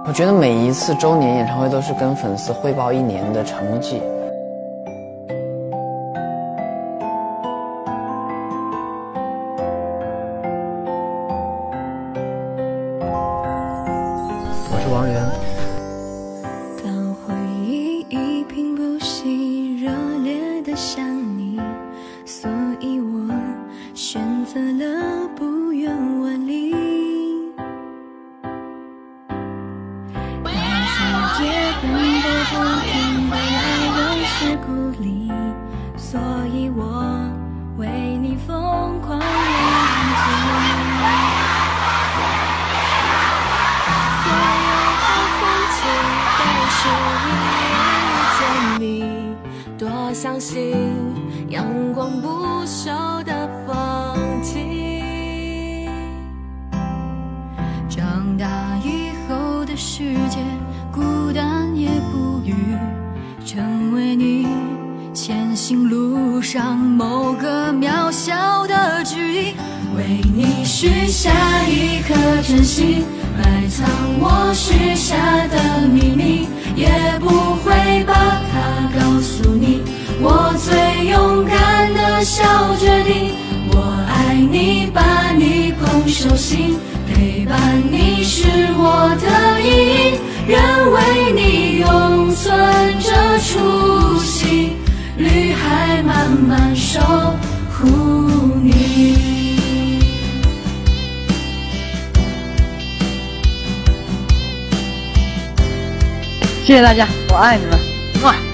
我觉得每一次周年演唱会都是跟粉丝汇报一年的成绩。我是王源。 当回忆一贫不息，热烈的想你，所以我选择了不远万里。世界奔波不停的来人是故里，所以我为你疯狂演技。所有的空气都是因为见你，多相信阳光不朽的风景。长大以后的世界，孤单也不语，成为你前行路上某个渺小的指引。为你许下一颗真心，埋藏我许下的秘密，也不会把它告诉你。我最勇敢的小决定，我爱你，把你捧手心，陪伴你是我的意义，愿为你永存着初心，绿海慢慢守护你。 谢谢大家，我爱你们，么。